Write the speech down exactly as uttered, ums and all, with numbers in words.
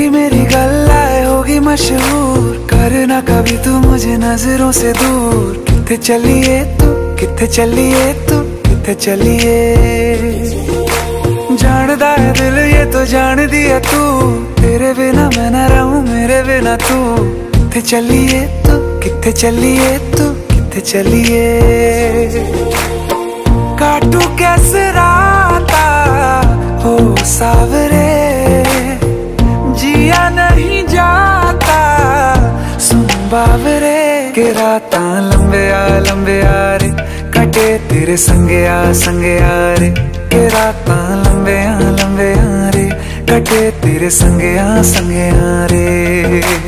तेरी मेरी गल्लाए होगी मशहूर, करना कभी तू मुझे नजरों से दूर। किथे चलिए तू, किथे चलिए तू, किथे चलिए। जानदा है दिल ये तो जान दिया तू, तेरे बिना मैं ना रहूं मेरे बिना तू। किथे चलिए तू, किथे चलिए तू, किथे चलिए। काटू कैसे राता हो सावरे, जिया नहीं जाता सुन बावरे। के राता लंबे आ लंबे आ रे, कटे तेरे संगे आ संगे आ रे। के राता लंबे आ लंबे आ रे, कटे तेरे संगे आ संगे आ रे।